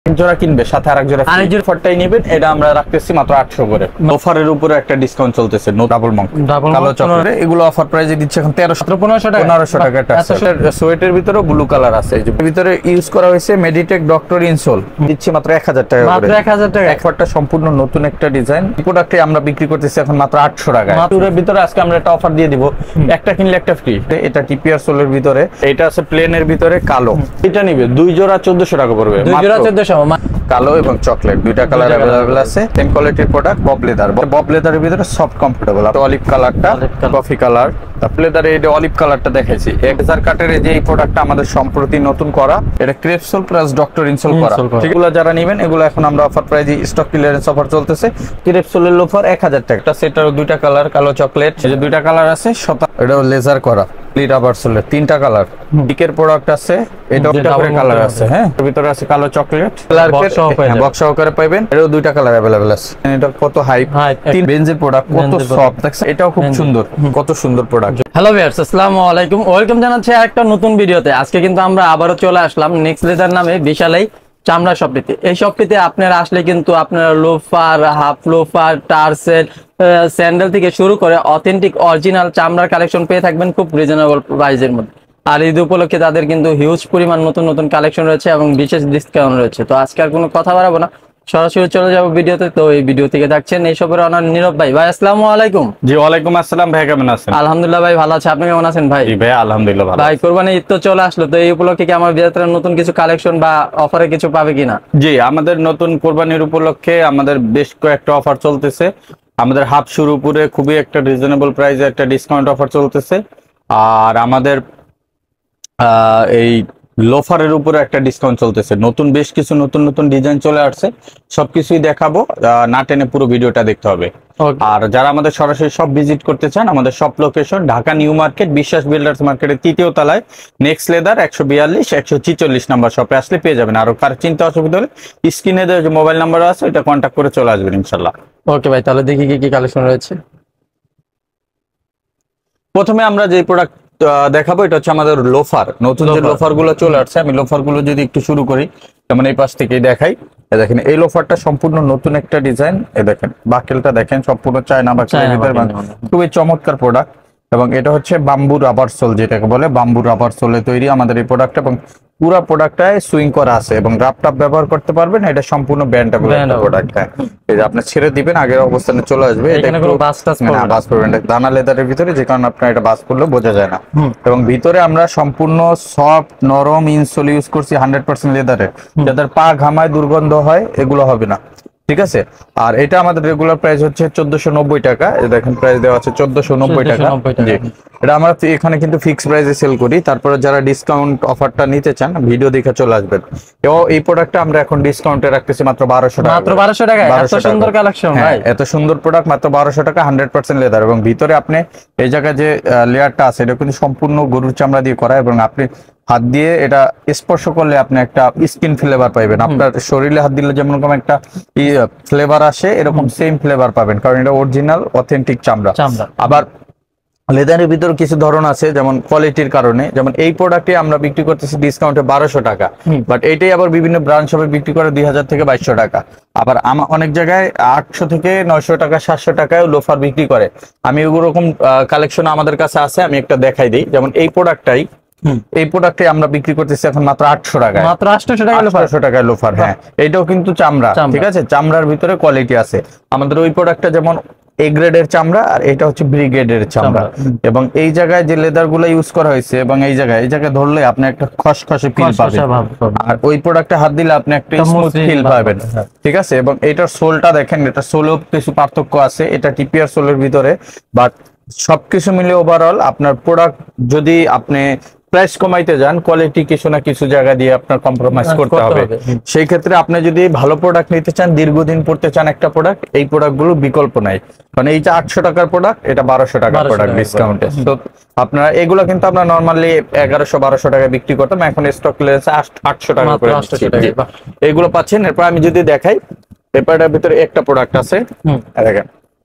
জোড়া কিনবে সাথে আরেক জোড়া ফটটাই নেবেন, এটা আমরা রাখতেছি মাত্র 800 করে। অফারের উপরে একটা ডিসকাউন্ট চলতেছে, নো ডাবল মঙ্ক কালো চকলেট, এগুলো অফার প্রাইসে দিচ্ছে এখন 1300 টাকা 1500 টাকা। এটা সোয়েটের ভিতরে ব্লু কালার আছে, এই যে ভিতরে ইউজ করা হয়েছে মেডিটেক ডক্টর ইনসোল, দিচ্ছি মাত্র 1000 টাকা করে। মাত্র 1000 টাকা। অফারটা সম্পূর্ণ নতুন একটা ডিজাইন, প্রোডাক্টে আমরা বিক্রি করতেছি এখন মাত্র 800 টাকা। মাত্রের ভিতরে আজকে আমরা একটা অফার দিয়ে দিব, একটা কিনলে একটা ফ্রি। এটা টিপিআর সোলের ভিতরে, এটা আছে প্লেনের ভিতরে কালো, এটা নিবে 2 জোড়া 1400 টাকা পড়বে। 2 জোড়া 1400, কালো এবং চকলেট দুইটা কালার अवेलेबल আছে। সেম কোয়ালিটির প্রোডাক্ট, বব লেদারের ভিতরে সফট কমফোর্টেবল। অলিভ কালারটা, কফি কালার, লেদারে এই অলিভ কালারটা দেখাইছি। 1000 কাটের যে এই প্রোডাক্টটা আমাদের সম্প্রতি নতুন করা, এটা ক্রেপসোল প্লাস ডক্টর ইনসোল করা। এগুলো যারা নেবেন এগুলো এখন আমরা অফার প্রাইজে স্টক ক্লিয়ারেন্স অফার চলতেছে। ক্রেপসোলের লোফার 1000 টাকা। সেটারও দুইটা কালার, কালো চকলেট, এই যে দুইটা কালার আছে। এটাও লেজার করা রাবার সোলের, তিনটা কালার। ডিকের প্রোডাক্ট আছে, এটাও দুইটা করে কালার আছে। হ্যাঁ, এর ভিতরে আছে কালো চকলেট, বক্স সহকারে পাবেন। এরও দুইটা কালার अवेलेबल আছে। এটা কত হাই, তিন বেঞ্জের প্রোডাক্ট, কত সফট দেখছেন, এটাও খুব সুন্দর, কত সুন্দর প্রোডাক্ট। হ্যালো ভিউয়ার্স, আসসালামু আলাইকুম, ওয়েলকাম জানাচ্ছি একটা নতুন ভিডিওতে। আজকে কিন্তু আমরা আবারও চলে আসলাম নেক্সট লেদার নামে বিশাল চামড়া শপটিতে। এই শপটিতে আপনারা আসলে কিন্তু আপনারা loafer, half loafer, tassel, sandal থেকে শুরু করে অথেন্টিক অরিজিনাল চামড়ার কালেকশন পেয়ে থাকবেন খুব রিজনেবল প্রাইসের মধ্যে। আর ঈদ উপলক্ষে তাদের কিন্তু হিউজ পরিমাণ নতুন নতুন কালেকশন রয়েছে এবং বিশেষ ডিসকাউন্ট রয়েছে। তো আজকে আর কোনো কথা বাড়াবো না, সরাসরি চলে যাবো ভিডিওতে। তো এই ভিডিও থেকে দেখছেন এই সবের অনার নীরব ভাই। ভাই আসসালামু আলাইকুম। জি ওয়ালাইকুম আসসালাম ভাই, কেমন আছেন? আলহামদুলিল্লাহ ভাই, ভালো আছে, আপনি কেমন আছেন ভাই? জি ভাই আলহামদুলিল্লাহ ভালো। ভাই কুরবানি ঈদ তো চলে আসলো, তো এই উপলক্ষে কি আমার ভিতরে নতুন কিছু কালেকশন বা অফারে কিছু পাবে কিনা? জি, আমাদের নতুন কোরবানির উপলক্ষে আমাদের বেশ কয়েকটা অফার চলতেছে। আমাদের হাফ শুর উপরে খুবই একটা রিজনেবল প্রাইসে একটা ডিসকাউন্ট অফার চলতেছে। আর আমাদের এই লোফারের উপরে একটা ডিসকাউন্ট চলতেছে। নতুন বেশ কিছু নতুন নতুন ডিজাইন চলে আসছে, সবকিছুই দেখাবো, না টেনে পুরো ভিডিওটা দেখতে হবে। আর যারা আমাদের সরাসরি সব ভিজিট করতে চান, আমাদের সব location Dhaka new market, Biswas builders মার্কেটের 3য় তলায়, নেক্সট লেদার 142 146 নাম্বার শপে আসলে পেয়ে যাবেন। আর কার চিন্তা অসুবিধা হলে স্ক্রিনে যে মোবাইল নাম্বার আছে ওটা কন্ট্যাক্ট করে চলে আসবেন ইনশাল্লাহ। ওকে ভাই, তাহলে দেখি কি কি কালেকশন রয়েছে। প্রথমে আমরা যে প্রোডাক্ট দেখাবো এটা হচ্ছে আমাদের লোফার। নতুন যে লোফার গুলো চলে আসছে, আমি লোফার গুলো যদি একটু শুরু করি, যেমন এই পাশ থেকে দেখাই। দেখেন এই লোফারটা সম্পূর্ণ নতুন একটা ডিজাইন। এই দেখেন বাকেলটা দেখেন, সম্পূর্ণ চায়না বাকেলের ভিতরে, খুবই চমৎকার প্রোডাক্ট। এবং এটা হচ্ছে বাম্বু রাবার সোল, যেটাকে বলে বাম্বু রাবার সোলে তৈরি আমাদের এই প্রোডাক্ট। এবং পুরো প্রোডাক্টটায় সুইং করা আছে এবং রাপ টাপ ব্যবহার করতে পারবেন। এটা সম্পূর্ণ ব্যান্ডেবল প্রোডাক্ট। এই যে আপনি ছেড়ে দিবেন, আগের অবস্থানে চলে আসবে। এটা কোনো বাস করবেন না, দানা লেদারের ভিতরে, যে কারণে আপনার এটা বাস করলে বোঝা যায় না। এবং ভিতরে আমরা সম্পূর্ণ সফট নরম ইনসোল ইউজ করছি 100% লেদারের, যাদের পা ঘামায় দুর্গন্ধ হয় এগুলো হবে না, ঠিক আছে। আর এটা আমাদের রেগুলার প্রাইস হচ্ছে 1490 টাকা। দেখেন প্রাইস দেওয়া আছে 1490 টাকা। জি, এটা আমরা এখানে কিন্তু ফিক্স প্রাইসে সেল করি। তারপরে যারা ডিসকাউন্ট অফারটা নিতে চান ভিডিও দেখে চলে আসবেন। এই প্রোডাক্টটা আমরা এখন ডিসকাউন্টে রাখতেছি মাত্র 1200 টাকা। মাত্র 1200 টাকা, এত সুন্দর কালেকশন ভাই, এত সুন্দর প্রোডাক্ট মাত্র 1200 টাকা, 100% লেদার। এবং ভিতরে আপনি এই জায়গায় যে লেয়ারটা আছে এটা কিন্তু সম্পূর্ণ গরুর চামড়া দিয়ে করা, এবং আপনি হাত দিয়ে এটা স্পর্শ করলে আপনি একটা স্কিন ফ্লেভার পাবেন। আপনার শরীরে হাত দিলে যেমন রকম একটা ফ্লেভার আসে, এরকম সেম ফ্লেভার পাবেন, কারণ এটা অরিজিনাল অথেন্টিক চামড়া। আবার লেদারের ভিতর কিছু ধরন আছে, যেমন কোয়ালিটির কারণে, যেমন এই প্রোডাক্টে আমরা বিক্রি করতেছি ডিসকাউন্টে 1200 টাকা, বাট এইটাই আবার বিভিন্ন ব্রাঞ্চ হবে বিক্রি করে 2000 থেকে 2200 টাকা। আবার অনেক জায়গায় 800 থেকে 900 টাকা 700 টাকায় লোফার বিক্রি করে। আমি ওরকম কালেকশন আমাদের কাছে আছে, আমি একটা দেখাই দিই। যেমন এই প্রোডাক্টটাই, এই প্রোডাক্টে আমরা বিক্রি করতেছি এখন মাত্র 800 টাকায়, মাত্র 800 টাকা 800 টাকায় লোফার। হ্যাঁ, এইটাও কিন্তু চামড়া, ঠিক আছে, চামড়ার ভিতরে কোয়ালিটি আছে। আমাদের ওই প্রোডাক্টটা যেমন এ গ্রেডের চামড়া, আর এটা হচ্ছে বি গ্রেডের চামড়া। এবং এই জায়গায় যে লেদার গুলো ইউজ করা হয়েছে, এবং এই জায়গায় ধরলে আপনি একটা খসখসে ফিল পাবেন, আর ওই প্রোডাক্টে হাত দিলে আপনি একটা স্মুথ ফিল পাবেন, ঠিক আছে। এবং এটার সোলটা দেখেন, এটা সোলেও কিছু পার্থক্য আছে, এটা টিপিআর সোলের ভিতরে, বাট সবকিছু মিলে ওভারঅল আপনার প্রোডাক্ট যদি আপনি প্রাইস কমাইতে যান, কোয়ালিটি কিছু না কিছু জায়গা দিয়ে আপনার কম্প্রোমাইজ করতে হবে। সেই ক্ষেত্রে আপনি যদি ভালো প্রোডাক্ট নিতে চান, দীর্ঘদিন পড়তে চান একটা প্রোডাক্ট, এই প্রোডাক্টগুলো বিকল্প নাই। কারণ এই যে 800 টাকার প্রোডাক্ট, এটা 1200 টাকার প্রোডাক্ট ডিসকাউন্টে। তো আপনারা এগুলো কিন্তু আমরা নরমালি 1100-1200 টাকায় বিক্রি করতাম, এখন স্টক লেগেছে 800 টাকা করে। এগুলো পাচ্ছেন। এরপর আমি যদি দেখাই, পেপারটার ভিতরে একটা প্রোডাক্ট আছে, দেখেন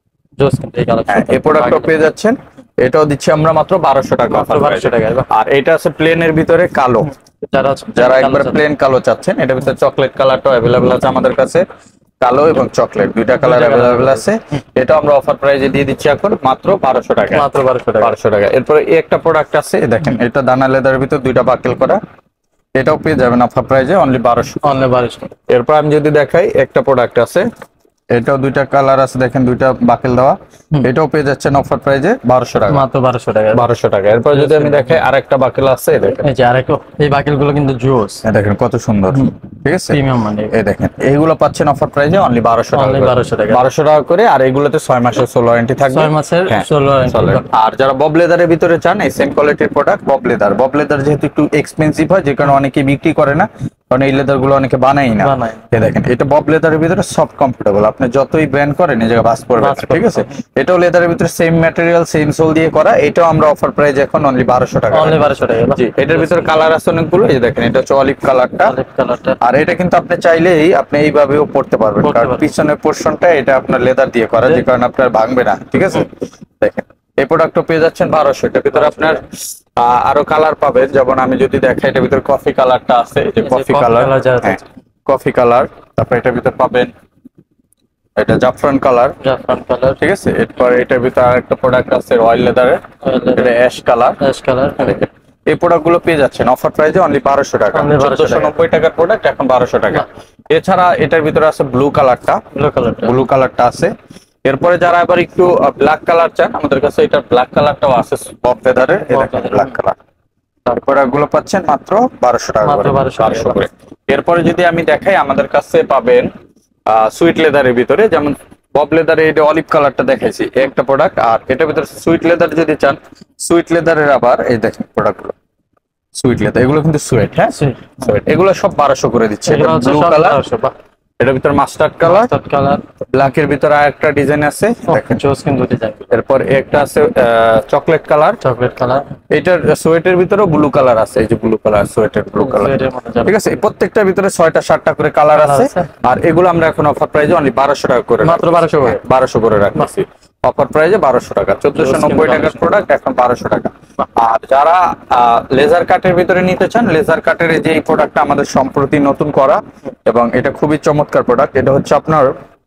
এই প্রোডাক্টটা পেয়ে যাচ্ছেন। এটাও দিচ্ছি আমরা মাত্র 1200 টাকা। আর এটা আছে প্লেনের ভিতরে কালো, যারা একবার প্লেন কালো চাচ্ছেন, এটার ভিতরে চকলেট কালারটাও অ্যাভেলেবেল আছে আমাদের কাছে, কালো এবং চকলেট দুইটা কালার অ্যাভেলেবেল আছে। এটা আমরা অফার প্রাইজে দিয়ে দিচ্ছি এখন মাত্র 1200 টাকা, মাত্র 1200 টাকা। এরপরে এই একটা প্রোডাক্ট আছে, দেখেন এটা দানা লেদারের ভিতর দুইটা বাকেল করা, এটাও পেয়ে যাবেন অফার প্রাইজে অনলি 1200। এরপর আমি যদি দেখাই একটা প্রোডাক্ট আছে, এটাও দুইটা কালার আছে, দেখেন দুইটা বাকেল দেওয়া, এটাও পেয়ে যাচ্ছেন অফার প্রাইজে 1200 টাকা, মাত্র 1200 টাকা, 1200 টাকা। এরপর যদি আমি দেখাই আরেকটা বাকেল আছে, দেখেন এই যে আরেকটা, এই বাকেলগুলো কিন্তু জুস, দেখেন কত সুন্দর, ঠিক আছে প্রিমিয়াম মানে। এই দেখেন এইগুলো পাচ্ছেন অফার প্রাইজে অনলি 1200 টাকা, 1200 টাকা করে। আর এইগুলোতে 6 মাসের সোল ওয়ারেন্টি থাকবে, 6 মাসের সোল ওয়ারেন্টি। আর যারা বব লেদারের ভিতরে চান এই সেম কোয়ালিটির প্রোডাক্ট, বব লেদার যেহেতু একটু এক্সপেন্সিভ হয়, যে কারণে অনেকে বিক্রি করে না, কারণ এই লেদার গুলো অনেকে বানাই না। এই দেখেন এটা বব লেদারের ভিতরে সফট কমফোর্টেবল, আপনি যতই ব্যান্ড করেন এই জায়গায় বাস পড়বে, ঠিক আছে। এটাও লেদারের ভিতরে সেম ম্যাটেরিয়াল সেম সোল দিয়ে করা, এটাও আমরা অফার প্রাইস এখন অনলি 1200 টাকা, অনলি 1200 টাকা। জি, এটার ভিতরে কালার আছে অনেকগুলো, এই দেখেন এটা হচ্ছে অলিভ কালারটা, আর এটা কিন্তু আপনি চাইলেই আপনি এইভাবেও পড়তে পারবেন, কারণ পিছনের পোরশনটা এটা আপনার লেদার দিয়ে করা, যে কারণে আপনার ভাঙবে না, ঠিক আছে। দেখেন এই প্রোডাক্টও পেয়ে যাচ্ছেন 1200। এটার ভিতরে আপনার আরো কালার পাবেন, যেমন আমি যদি দেখাই এটার ভিতরে কফি কালারটা আছে, এই যে কফি কালার, কফি কালার। তারপর এটার ভিতরে পাবেন এটা জাফরান কালার, ঠিক আছে। এরপর এটার ভিতরে আরেকটা প্রোডাক্ট আছে রয়্যাল লেদারের, এটা অ্যাশ কালার। এই প্রোডাক্ট গুলো পেয়ে যাচ্ছেন অফার প্রাইসে অনলি 1200 টাকা, 1490 টাকার প্রোডাক্ট এখন 1200 টাকা। এছাড়া এটার ভিতরে আছে ব্লু কালারটা আছে। এরপরে যারা আবার একটু ব্ল্যাক কালার চান, আমাদের কাছে এটা ব্ল্যাক কালারটাও আছে বব লেদারের, ব্ল্যাক কালার। তারপরে এগুলো পাচ্ছেন মাত্র 1200 টাকা করে, 1200 করে। এরপরে যদি আমি দেখাই আমাদের কাছে পাবেন সুইট লেদারের ভিতরে, যেমন বব লেদারে এটা অলিভ কালারটা দেখাইছি একটা প্রোডাক্ট, আর এটার ভিতরে সুইট লেদার যদি চান, সুইট লেদারের আবার এই দেখেন প্রোডাক্টগুলো সুইট লেদার, এগুলো কিন্তু সুইট, হ্যাঁ সুইট, এগুলো সব 1200 করে দিচ্ছে। এটা ব্লু কালার, এটার ভিতরে মাস্টার্ড কালার, ব্ল্যাক এর ভিতরে আরেকটা ডিজাইন আছে, দেখেন জোস কিন্তু ডিজাইন। এরপর একটা আছে চকলেট কালার, এটার সোয়েটের ভিতরে ব্লু কালার আছে, এই যে ব্লু কালার, সোয়েটের ব্লু কালার, ঠিক আছে। এই প্রত্যেকটার ভিতরে 6টা 7টা করে কালার আছে, আর এগুলো আমরা এখন অফার প্রাইসে অনলি 1200 টাকা করে, মাত্র 1200 করে রাখছি অফার প্রাইসে 1200 টাকা। 1490 টাকার প্রোডাক্ট এখন 1200 টাকা। আর যারা লেজার কাটের ভিতরে নিতে চান, লেজার কাটের যে এই প্রোডাক্টটা আমাদের সম্প্রতি নতুন করা, এবং এটা খুবই চমৎকার প্রোডাক্ট। এটা হচ্ছে আপনার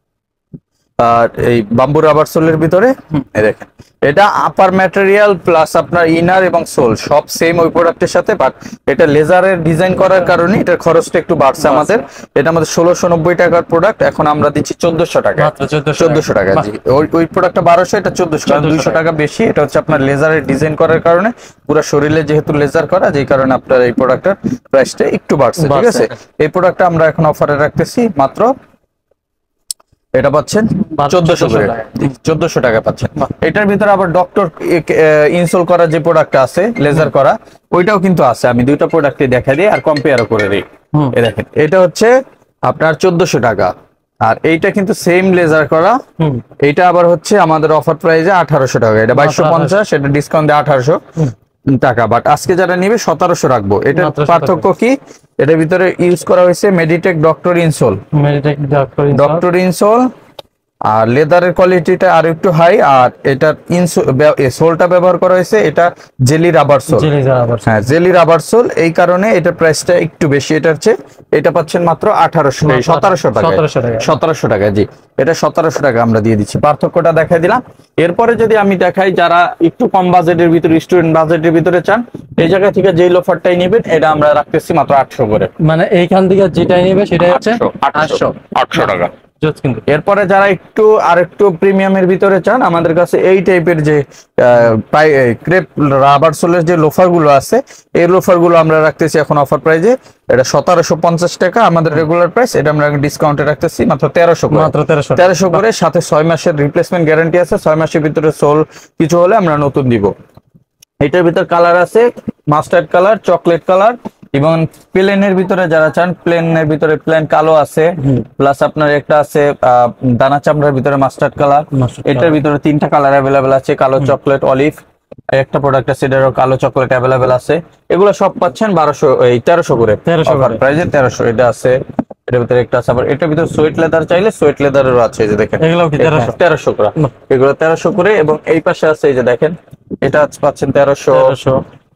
এই বাম্বু রাবার সোলের ভিতরে, দেখেন এটা আপার ম্যাটেরিয়াল প্লাস আপনার ইনার এবং সোল সব সেম ওই প্রোডাক্টের সাথে, বাট এটা লেজারের ডিজাইন করার কারণে এটার খরচটা একটু বাড়ছে আমাদের। এটা আমাদের 1690 টাকার প্রোডাক্ট, এখন আমরা দিচ্ছি 1400 টাকা, 1400 টাকা। জি, ওই প্রোডাক্টটা 1200, এটা 1400, কারণ 200 টাকা বেশি। এটা হচ্ছে আপনার লেজারের ডিজাইন করার কারণে, পুরো শরীরে যেহেতু লেজার করা, যেই কারণে আপনার এই প্রোডাক্টের প্রাইসটা একটু বাড়ছে, ঠিক আছে। এই প্রোডাক্টটা আমরা এখন অফারে রাখতেছি মাত্র, এটা পাচ্ছেন 1400 টাকা পাচ্ছেন। এটার ভিতরে আবার ডক্টর ইনস্টল করা যে প্রোডাক্টটা আছে লেজার করা, ওইটাও কিন্তু আছে। আমি দুইটা প্রোডাক্টই দেখা দিই আর কম্পেয়ারও করে দিই। এই দেখেন এটা হচ্ছে আপনার 1400 টাকা, আর এইটা কিন্তু সেম লেজার করা, এইটা আবার হচ্ছে আমাদের অফার প্রাইসে 1800 টাকা। এটা 2250, এটা ডিসকাউন্ট দিয়ে 1800 টাকা, বাট আজকে যারা নিবে 1700 রাখবো। এটার পার্থক্য কি, এটার ভিতরে ইউজ করা হয়েছে মেডিটেক ডক্টর ইনসোল, আর লেদারের কোয়ালিটিটা আর একটু হাই, আর এটার সোলটা ব্যবহার করা হয়েছে এটা জেলি রাবার সোল, হ্যাঁ জেলি রাবার সোল, এই কারণে এটার প্রাইসটা একটু বেশি। এটা হচ্ছে এটা পাচ্ছেন মাত্র 1700 টাকা, 1700 টাকা। জি, এটা 1700 টাকা আমরা দিয়ে দিচ্ছি, পার্থক্যটা দেখাই দিলাম। এরপরে যদি আমি দেখাই যারা একটু কম বাজেটের ভিতরে, স্টুডেন্ট বাজেটের ভিতরে চান, এই জায়গা থেকে যেই লোফারটাই নেবেন এটা আমরা রাখতেছি মাত্র 800 করে, মানে এইখান থেকে যেটাই নেবে সেটাই হচ্ছে 800 টাকা। এরপরে যারা একটু আর একটু প্রিমিয়ামের ভিতরে চান, আমাদের কাছে এই টাইপের যে ক্রেপ রাবার সোলের যে লোফার গুলো আছে, এই লোফার গুলো আমরা রাখতেছি এখন অফার প্রাইজে, এটা 1750 টাকা আমাদের রেগুলার প্রাইস, এটা আমরা ডিসকাউন্টে রাখতেছি মাত্র 1300 করে, সাথে 6 মাসের রিপ্লেসমেন্ট গ্যারান্টি আছে। 6 মাসের ভিতরে সোল কিছু হলে আমরা নতুন দিব। এটার ভিতর কালার আছে মাস্টার্ড কালার, চকলেট কালার, এবং প্লেনের ভিতরে যারা চান, প্লেনের ভিতরে প্লেন কালো আছে, প্লাস আপনার একটা আছে দানা চামড়ার ভিতরে মাস্টার্ড কালার। এটার ভিতরে 3টা কালার অ্যাভেলেবেল আছে, কালো, চকলেট, অলিভ। একটা প্রোডাক্ট আছে এটারও কালো চকলেট অ্যাভেলেবেল আছে। এগুলো সব পাচ্ছেন 1300 করে, 1300 প্রাইসে 1300। এটা আছে, এটার ভিতরে একটা আছে, আবার এটার ভিতরে সুইট লেদার চাইলে সুইট লেদারেরও আছে, এই যে দেখেন এগুলো 1300 করে, এগুলো 1300 করে। এবং এই পাশে আছে এই যে দেখেন, এটা পাচ্ছেন 1300,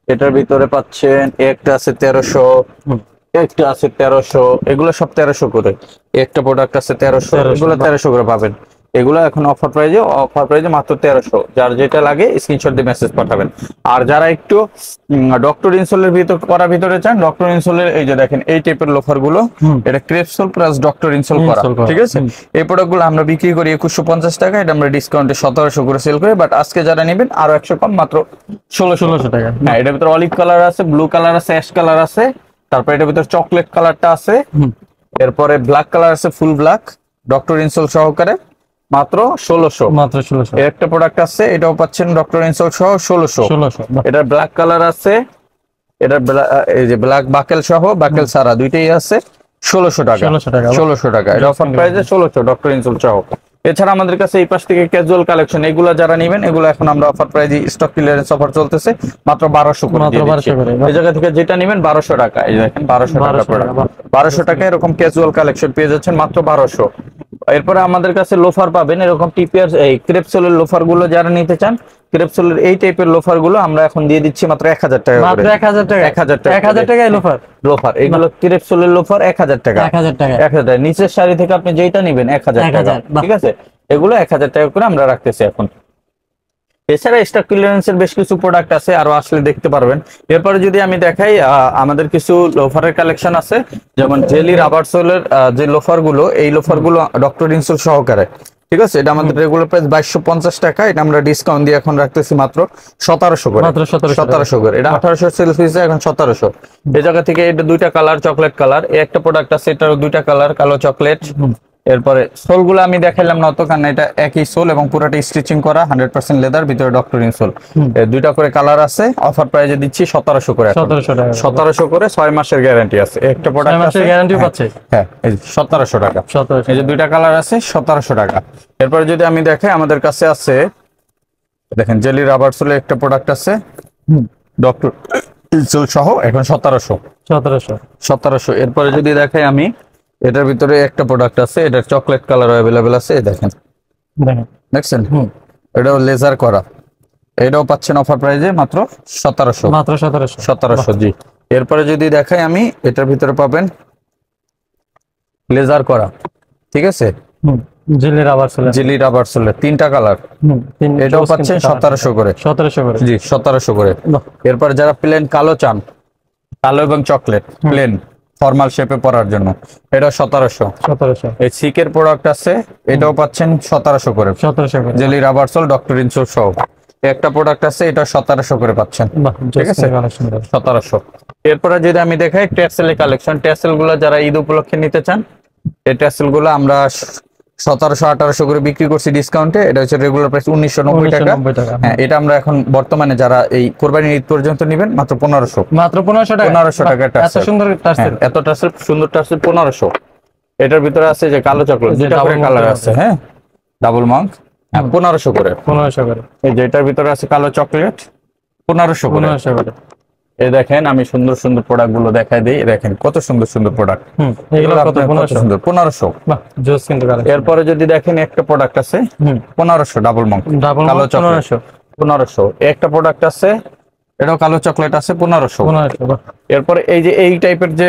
এটার ভিতরে পাচ্ছেন একটা আছে 1300, একটা আছে 1300, এগুলো সব 1300 করে। একটা প্রোডাক্ট আছে 1300, এগুলো 1300 করে পাবেন। এগুলো এখন অফার প্রাইজে মাত্র 1300। যার যেটা লাগে স্ক্রিনশট দিয়ে মেসেজ পাঠাবেন। আর যারা একটু ডক্টর ইনসোলের ভিতরে চান, ডক্টর ইনসোলের এই যে দেখেন এই টাইপের লোফার গুলো, এটা ক্রেপসোল প্লাস ডক্টর ইনসোল করা, ঠিক আছে। এই প্রোডাক্ট গুলো আমরা বিক্রি করি 2150 টাকা, এটা আমরা ডিসকাউন্টে 1700 করে সেল করি। বাট আজকে যারা নেবেন আরো 100 কম, মাত্র 1600 টাকা। হ্যাঁ, এটার ভিতরে অলিভ কালার আছে, ব্লু কালার আছে, অ্যাশ কালার আছে, তারপর এটার ভিতরে চকলেট কালারটা আছে, এরপরে ব্ল্যাক কালার আছে, ফুল ব্ল্যাক, ডক্টর ইনসোল সহকারে মাত্র 1600। মাত্র 1600। একটা প্রোডাক্ট আছে, এটাও পাচ্ছেন ডক্টর ইনসোল সহ 1600। এটা ব্ল্যাক কালার আছে, এটা এই যে ব্ল্যাক বাকেল সহ, বাকেল সারা দুইটাই আছে 1600 টাকা। 1600 টাকা, এটা অফার প্রাইসে 1600 ডক্টর ইনসোল সহ। এছাড়া আমাদের কাছে এই পাশ থেকে ক্যাজুয়াল কালেকশন, এগুলো যারা নেবেন, এগুলো এখন আমরা অফার প্রাইজে স্টক ক্লিয়ারেন্স অফার চলতেছে মাত্র 1200 করে দিয়ে দিচ্ছি। এই জায়গা থেকে যেটা নেবেন 1200 টাকা, এই দেখেন 1200 টাকা প্রোডাক্ট, 1200 টাকা এরকম ক্যাজুয়াল কালেকশন পেয়ে যাচ্ছেন মাত্র 1200। এরপরে আমাদের কাছে লোফার পাবেন এরকম টিপিআর, এই ক্রেপসোলের লোফার গুলো যারা নিতে চান, ক্রেপসোলের এই টাইপের লোফার গুলো আমরা এখন দিয়ে দিচ্ছি মাত্র 1000 টাকা করে। মাত্র 1000 টাকা, 1000 টাকায় লোফার এগুলো ক্রেপসোলের লোফার 1000 টাকা, 1000 টাকা, 1000 টাকা। নিচের শাড়ি থেকে আপনি যেটা নেবেন 1000 টাকা, ঠিক আছে। এগুলো 1000 টাকা করে আমরা রাখতেছি এখন। এছাড়া স্টক ক্লিয়ারেন্সের বেশ কিছু প্রোডাক্ট আছে, আরো আসলে দেখতে পারবেন। এরপরে যদি আমি দেখাই, আমাদের কিছু লোফারের কালেকশন আছে, যেমন জেলি রাবার সোলের যে লোফার গুলো, এই লোফার গুলো ডক্টর ইনসোল সহকারে, ঠিক আছে। এটা আমাদের রেগুলার প্রাইস 2250 টাকা, এটা আমরা ডিসকাউন্ট দিয়ে এখন রাখতেছি মাত্র 1700 করে। 1700 করে, এটা 1800 সেল হয়েছে, এখন 1700। এই জায়গা থেকে এটা দুইটা কালার, চকলেট কালার, একটা প্রোডাক্ট আছে, এটারও দুইটা কালার, কালো চকলেট। এরপরে সোল গুলো আমি দেখাইলাম না তো, কারণ এটা একই সোল এবং পুরোটা স্টিচিং করা 100% লেদার, ভিতরে ডক্টর ইনসোল। দুইটা করে কালার আছে, অফার প্রাইজে দিচ্ছি 1700 করে। 1700 করে, 6 মাসের গ্যারান্টি আছে। একটা প্রোডাক্ট আছে, গ্যারান্টি পাচ্ছে, হ্যাঁ, এই 1700 টাকা। এই যে দুইটা কালার আছে, 1700 টাকা। এরপরে যদি আমি দেখাই, আমাদের কাছে আছে দেখেন জেলি রাবার সোলের একটা প্রোডাক্ট আছে, ডক্টর ইনসোল সহ, এখন 1700। এরপরে যদি দেখাই আমি, এটার ভিতরে একটা প্রোডাক্ট আছে, এটা চকলেট কালার अवेलेबल আছে, দেখেন, দেখছেন, এটাও লেজার করা, এটাও পাচ্ছেন অফার প্রাইজে মাত্র 1700। মাত্র 1700, জি। এরপরে যদি দেখাই আমি, এটার ভিতরে পাবেন লেজার করা, ঠিক আছে, জেলি রাবার সোলের তিনটা কালার, এটাও পাচ্ছেন 1700 করে। 1700 করে, জি, 1700 করে। এরপর যারা প্লেন কালো চান, কালো এবং চকলেট প্লেন ফর্মাল শেপে পরার জন্য, এটা 1700। এই সিকের প্রোডাক্ট আছে, এটাও পাচ্ছেন 1700 করে। Jelly rubber sole doctor insole সহ একটা প্রোডাক্ট আছে, এটা 1700 করে পাচ্ছেন, ঠিক আছে, 1700। এরপরে যদি আমি দেখাই ট্যাসেলের কালেকশন, ট্যাসেল গুলো যারা ঈদ উপলক্ষে নিতে চান, এই ট্যাসেল গুলো আমরা 1700-1800 করে বিক্রি করছি ডিসকাউন্টে। এটা হচ্ছে রেগুলার প্রাইস 1990 টাকা। হ্যাঁ, এটা আমরা এখন বর্তমানে যারা এই কোরবানির ঈদ পর্যন্ত নেবেন মাত্র 1500। মাত্র 1500 টাকা, 1500 টাকা। এত সুন্দর টাসেল, এত টাসেল, সুন্দর টাসেল, 1500। এটার ভিতরে আছে যে কালো চকলেট, দুটো করে কালার আছে, হ্যাঁ, ডাবল মাঙ্ক, 1500 করে। 1500 করে। এই যে এটার ভিতরে আছে কালো চকলেট, 1500 করে। 1500 করে। এই দেখেন, আমি সুন্দর সুন্দর প্রোডাক্ট গুলো দেখাই দিই, দেখেন কত সুন্দর সুন্দর প্রোডাক্ট, এগুলো কত সুন্দর, 1500। বাহ, জোস। কিন্তু এরপরে যদি দেখেন একটা প্রোডাক্ট আছে 1500, ডাবল মাঙ্ক, কালো চকলেট, 1500। একটা প্রোডাক্ট আছে, এটাও কালো চকলেট আছে, 1500। এরপরে এই যে এই টাইপের যে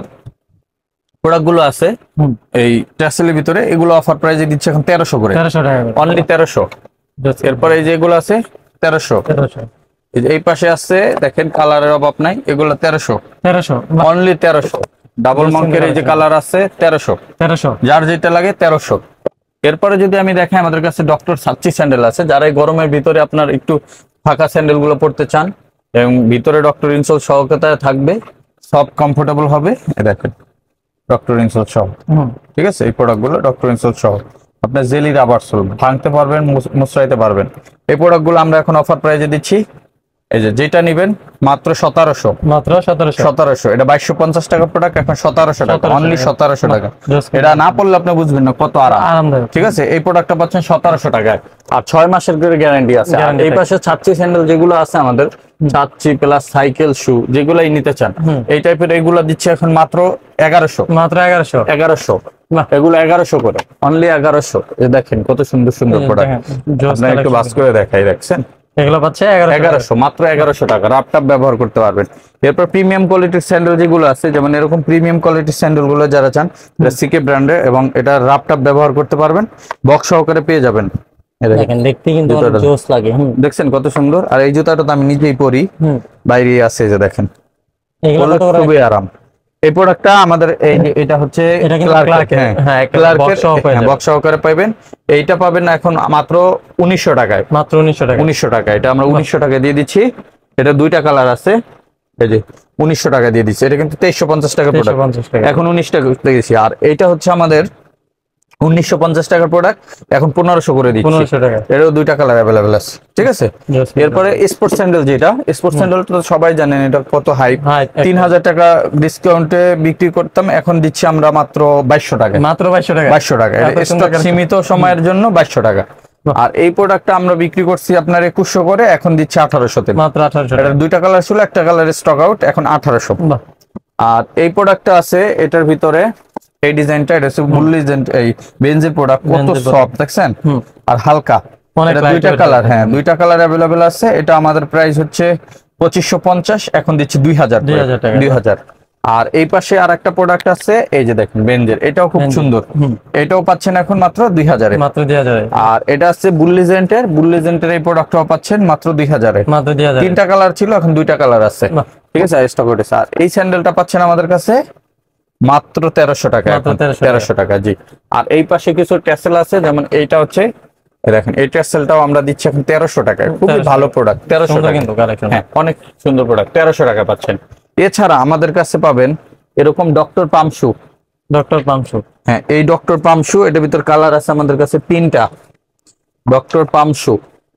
প্রোডাক্ট গুলো আছে এই ট্যাসেলের ভিতরে, এগুলো অফার প্রাইসে দিচ্ছে এখন 1300 করে, 1300 টাকা, অনলি 1300। এরপরে এই যে এগুলো আছে 1300। এই পাশে আছে দেখেন, কালারের অভাব নাই, এগুলো 1300, অনলি 1300। ডাবল মাঙ্কের এই যে কালার আছে 1300, যার যেটা লাগে 1300। এরপরে যদি আমি দেখাই, আমাদের কাছে ডক্টর সাচ্চি স্যান্ডেল আছে, যারা এই গরমের ভিতরে আপনার একটু ফাঁকা স্যান্ডেল গুলো পড়তে চান এবং ভিতরে ডক্টর ইনসোল সহকারে থাকবে, সব কমফোর্টেবল হবে। দেখেন ডক্টর ইনসোল সহ, ঠিক আছে, এই প্রোডাক্ট গুলো ডক্টর ইনসোল সহ, আপনার জেলি রাবার সোল, ভাঙতে পারবেন, মুছরাইতে পারবেন। এই প্রোডাক্ট গুলো আমরা এখন অফার প্রাইজে দিচ্ছি, এই যে যেটা নিবেন মাত্র 1700। মাত্র 1700। এটা 2250 টাকা প্রোডাক্ট, এখন 1700 টাকা, অনলি 1700 টাকা। এটা না পড়লে আপনি বুঝবেন না কত আরামদায়ক, ঠিক আছে। এই প্রোডাক্টটা পাচ্ছেন 1700 টাকায়, আর 6 মাসের করে গ্যারান্টি আছে। আর এই পাশে ছাচ্চি স্যান্ডেল যেগুলো আছে আমাদের, ছাচ্চি প্লাস সাইকেল শু যেগুলাই নিতে চান, এই টাইপের এগুলো দিচ্ছে এখন মাত্র 1100। মাত্র 1100। এগুলো 1100 করে, অনলি 1100। দেখেন কত সুন্দর সুন্দর প্রোডাক্ট, আপনারা একটু বাস করে দেখাই, দেখছেন এগুলো পাচ্ছে 1100, মাত্র 1100 টাকা। রাপটাপ ব্যবহার করতে পারবেন। এরপর প্রিমিয়াম কোয়ালিটির স্যান্ডেল যেগুলো আছে, যেমন এরকম প্রিমিয়াম কোয়ালিটির স্যান্ডেল গুলো যারা চান, এটা সিকে ব্র্যান্ডের এবং এটা রাপটাপ ব্যবহার করতে পারবেন, বক্স সহকারে পেয়ে যাবেন। দেখেন দেখতে কিন্তু অনেক জোস লাগে। দেখছেন কত সুন্দর। আর এই জুতাটা তো আমি নিজেই পরি, বাইরে আছে, যে দেখেন এগুলো খুবই আরাম। এই প্রোডাক্টটা আমাদের এটা হচ্ছে ক্লার্কের, হ্যাঁ ক্লার্কের বক্স সহকারে পাবেন। এইটা পাবেন না এখন মাত্র 1900 টাকায়, মাত্র 1900 টাকা। 1900 টাকা এটা আমরা 1900 টাকা দিয়ে দিচ্ছি। এটা দুইটা কালার আছে, এই যে 1900 টাকা দিয়ে দিচ্ছি। এটা কিন্তু 2350 টাকা প্রোডাক্ট, এখন 19 টাকা দিয়েছি। আর এইটা হচ্ছে আমাদের 1950 টাকার প্রোডাক্ট, এখন 1500 করে দিচ্ছি। 1500 টাকা। এরও দুইটা কালার अवेलेबल আছে, ঠিক আছে। এরপরে স্পোর্টস স্যান্ডেল, যেটা স্পোর্টস স্যান্ডেল তো সবাই জানেন এটা কত হাইপ। 3000 টাকা ডিসকাউন্টে বিক্রি করতাম, এখন দিচ্ছি আমরা মাত্র 2200 টাকা। মাত্র 2200 টাকা। 2200 টাকা, স্টক সীমিত সময়ের জন্য 2200 টাকা। আর এই প্রোডাক্টটা আমরা বিক্রি করছি আপনার 2100 করে, এখন দিচ্ছি 1800 তে। মাত্র 1800 এটা দুইটা কালার ছিল, একটা কালারের স্টক আউট, এখন 1800। আর এই প্রোডাক্টটা আছে এটার ভিতরে, এই ডিজাইনটা, এটা হচ্ছে বুল ডিজাইন, এই বেঞ্জের প্রোডাক্ট, কত সফট দেখছেন আর হালকা। এটা দুইটা কালার, হ্যাঁ দুইটা কালার अवेलेबल আছে। এটা আমাদের প্রাইস হচ্ছে 2550, এখন দিচ্ছি 2000 টাকা। 2000। আর এই পাশে আরেকটা প্রোডাক্ট আছে, এই যে দেখেন বেঞ্জের, এটাও খুব সুন্দর, এটাও পাচ্ছেন এখন মাত্র 2000 এ। মাত্র 2000 এ। আর এটা আছে বুল ডিজাইনের এই প্রোডাক্টটাও পাচ্ছেন মাত্র 2000 এ। মাত্র 2000। তিনটা কালার ছিল, এখন দুইটা কালার আছে, ঠিক আছে, স্টক উঠেছে। আর এই স্যান্ডেলটা পাচ্ছেন আমাদের কাছে মাত্র 1300 টাকা, 1300 টাকা, জি। আর এই পাশে কিছু ট্যাসেল আছে, যেমন এইটা হচ্ছে, দেখেন এই ট্যাসেলটাও আমরা দিচ্ছি এখন 1300 টাকায়, খুবই ভালো প্রোডাক্ট। 1300 টাকা কিন্তু কালেকশন, হ্যাঁ অনেক সুন্দর প্রোডাক্ট, 1300 টাকা পাচ্ছেন। এছাড়া আমাদের কাছে পাবেন এরকম ডক্টর পাম শু। ডক্টর পাম শু, হ্যাঁ এই ডক্টর পাম শু, এটার ভিতর কালার আছে আমাদের কাছে 3টা। ডক্টর পাম শু,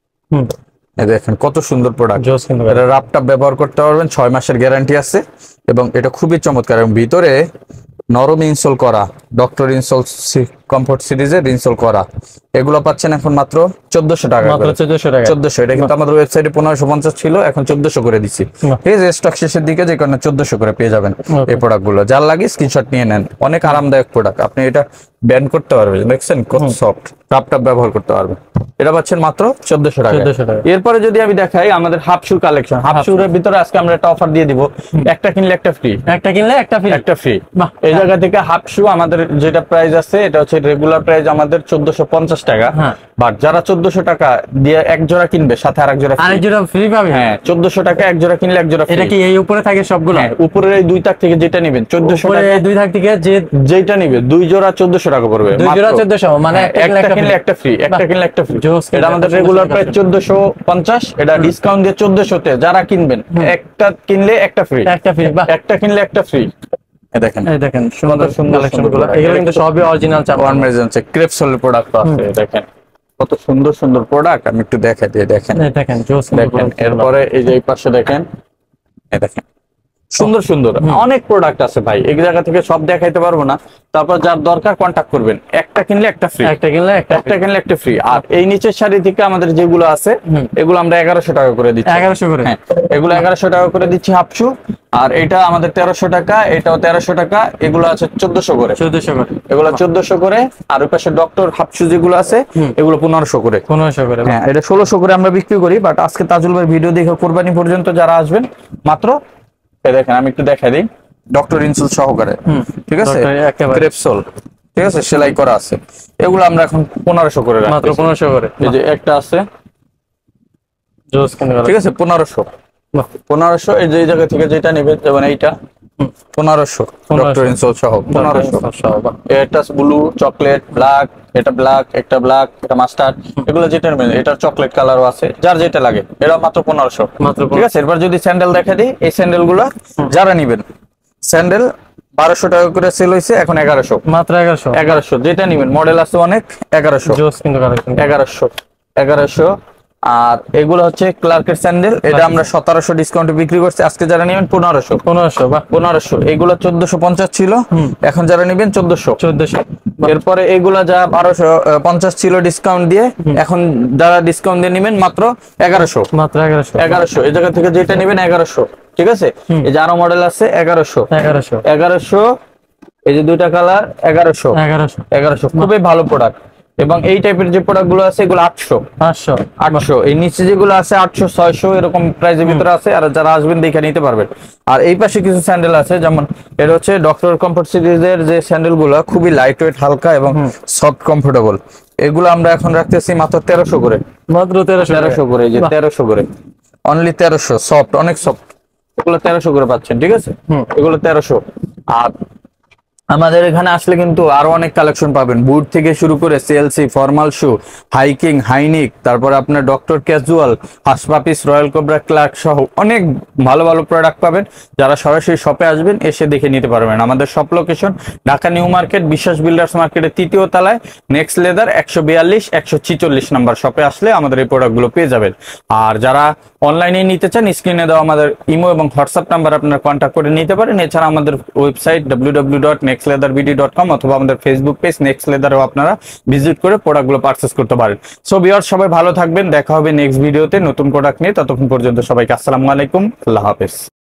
এই দেখেন কত সুন্দর প্রোডাক্ট। এটা রাপটাপ ব্যবহার করতে পারবেন, 6 মাসের গ্যারান্টি আছে এবং এটা খুবই চমৎকার। এবং ভিতরে নরম ইনসোল করা, ডক্টর ইনসোল কমফোর্ট সিরিজের ইনসোল করা, এগুলো পাচ্ছেন এখন মাত্র 1400 টাকা। মাত্র 1400 টাকা। 1400, এটা কিন্তু আমাদের ওয়েবসাইটে 1550 ছিল, এখন 1400 করে দিচ্ছি। এই যে স্টক শেষের দিকে, যে কারণে 1400 করে পেয়ে যাবেন এই প্রোডাক্ট গুলো। যার লাগে স্ক্রিনশট নিয়ে নেন, অনেক আরামদায়ক প্রোডাক্ট। আপনি এটা ব্যান্ড করতে পারবেন, দেখছেন কত সফট, রাপটাপ ব্যবহার করতে পারবেন। এটা পাচ্ছেন মাত্র 1400 টাকা। এরপরে যদি আমি দেখাই আমাদের হাফ শু কালেকশন, হাফ শুর ভিতরে আজকে আমরা একটা অফার দিয়ে দিব, একটা কিনলে একটা ফ্রি। একটা কিনলে একটা ফ্রি, একটা ফ্রি। এই জায়গা থেকে হাফ শু আমাদের যেটা প্রাইস আছে, এটা হচ্ছে রেগুলার প্রাইস আমাদের 1450 টাকা, বাট যারা 1400 টাকা দিয়ে এক জোড়া কিনবে, সাথে আরেক জোড়া ফ্রি পাবে। হ্যাঁ 1400 টাকা এক জোড়া কিনলে এক জোড়া। এটা কি এই উপরে থাকে সবগুলো? উপরের এই দুই তাক থেকে যেটা নেবেন 1400 টাকা, দুই তাক থেকে যেটা নিবে দুই জোড়া 1400 টাকা পড়বে। দুই জোড়া 1400, মানে একটা কিনলে একটা ফ্রি, একটা কিনলে একটা ফ্রি। এটা আমাদের রেগুলার প্রাইস 1450, এটা ডিসকাউন্ট দিয়ে 1400 তে যারা কিনবেন, একটা কিনলে একটা ফ্রি, একটা ফ্রি, একটা কিনলে একটা ফ্রি। দেখেন, এই দেখেন সুন্দর সুন্দর কালেকশনগুলো, এগুলো কিন্তু সবই অরিজিনাল চামড়ার মেজেন্সে ক্রেপসোলের প্রোডাক্ট আছে। দেখেন কত সুন্দর সুন্দর প্রোডাক্ট, আমি একটু দেখাই দিই। দেখেন, দেখেন জোস, দেখেন। এরপরে এই যে এই পাশে দেখেন, এই দেখেন সুন্দর সুন্দর অনেক প্রোডাক্ট আছে ভাই, এই জায়গা থেকে সব দেখাইতে পারবো না। তারপর যার দরকার কন্টাক্ট করবেন, একটা কিনলে একটা ফ্রি, একটা কিনলে একটা ফ্রি। আর এই নিচের শাড়ি থেকে আমাদের যেগুলো আছে, এগুলো আমরা 1100 টাকা করে দিচ্ছি। 1100 করে? হ্যাঁ, এগুলো 1100 টাকা করে দিচ্ছি হাফ শু। আর এটা আমাদের 1300 টাকা, এটাও 1300 টাকা, এগুলো আছে 1400 করে। 1400 করে, এগুলো 1400 করে। আর ওই পাশে ডক্টর হাফ শু যেগুলো আছে, এগুলো 1500 করে। 1500 করে, হ্যাঁ এটা 1600 করে আমরা বিক্রি করি। বাট আজকে তাজুল ভাই ভিডিও দেখে কোরবানি পর্যন্ত যারা আসবেন, মাত্র দেখেন আমি একটু দেখাই দিই, ডক্টর ইনসোল সহকারে, ঠিক আছে, ক্রেপসোল, ঠিক আছে, সেলাই করা আছে। এগুলো আমরা এখন 1500 করে, মাত্র 1500 করে। এই যে একটা আছে, ঠিক আছে, 1500। এই যে এই জায়গা থেকে যেটা নেবেন, যেমন এইটা 1500, ডক্টর ইনসোল সহ 1500। এটা ব্লু, চকলেট, ব্ল্যাক, এটা ব্ল্যাক, একটা ব্ল্যাক, এটা মাস্টার্ড, এগুলো যেটা নেবেন। এটা চকলেট কালারও আছে, যার যেটা লাগে। এটা মাত্র 1500, ঠিক আছে। এরপর যদি স্যান্ডেল দেখা দিই, এই স্যান্ডেল গুলো যারা নিবেন, স্যান্ডেল 1200 টাকা করে সেল হয়েছে, এখন 1100, মাত্র 1100 যেটা নিবেন। মডেল আছে অনেক, 1100, 1100। আর এগুলো হচ্ছে ক্লার্কের স্যান্ডেল, এটা আমরা 1700 ডিসকাউন্টে বিক্রি করছি। আজকে যারা নেবেন 1500, বা 1500। এগুলো 1450 ছিল, এখন যারা নেবেন 1400। এরপরে এগুলা যা 1250 ছিল ডিসকাউন্ট দিয়ে, এখন যারা ডিসকাউন্ট দিয়ে নেবেন মাত্র 1100, মাত্র 1100। এই জায়গা থেকে যেটা নেবেন 1100, ঠিক আছে। এই যে আরো মডেল আছে 1100। এই যে দুইটা কালার 1100, খুবই ভালো প্রোডাক্ট। এবং এই টাইপের যে প্রোডাক্ট গুলো আছে এগুলো 800 এই নিচে যেগুলো আছে 800 600 এরকম প্রাইসের ভিতরে আছে। আর যারা আসবেন দেখে নিতে পারবেন। আর এই পাশে কিছু স্যান্ডেল আছে, যেমন এটা হচ্ছে ডক্টর কমফোর্ট সিরিজের যে স্যান্ডেল গুলো, খুবই লাইট ওয়েট, হালকা এবং সফট কমফোর্টেবল। এগুলো আমরা এখন রাখতেছি মাত্র 1300 করে, মাত্র 1300 করে। এই যে 1300 করে, অনলি 1300, সফট, অনেক সফট। এগুলো 1300 করে পাচ্ছেন, ঠিক আছে? এগুলো 1300। আর আমাদের এখানে আসলে কিন্তু আরো অনেক কালেকশন পাবেন, বুট থেকে শুরু করে সিএলসি, ফর্মাল শু, হাইকিং, হাইনিক, তারপরে আপনার doctor casual, Hush Puppies, Royal Cobra, Clark সহ অনেক ভালো ভালো প্রোডাক্ট পাবেন। যারা সরাসরি শপে আসবেন এসে দেখে নিতে পারবেন। আমাদের shop location Dhaka new market, Biswas builders মার্কেটের 3য় তলায়, নেক্সট লেদার 142 146 নাম্বার শপে আসলে আমাদের এই প্রোডাক্টগুলো পেয়ে যাবেন। আর যারা অনলাইনে নিতে চান, স্ক্রিনে দেওয়া আমাদের ইমো এবং হোয়াটসঅ্যাপ নাম্বার আপনারা কন্ট্যাক্ট করে নিতে পারেন। এছাড়া আমাদের ওয়েবসাইট www.nextleatherbd.com অথবা আমাদের ফেসবুক পেজ নেক্সট লেদারও আপনারা ভিজিট করে প্রোডাক্টগুলো পারচেজ করতে পারেন। সো ভিউয়ার্স, সবাই ভালো থাকবেন, দেখা হবে নেক্সট ভিডিওতে নতুন প্রোডাক্ট নিয়ে। ততক্ষণ পর্যন্ত সবাইকে আসসালামু আলাইকুম, আল্লাহ হাফেজ।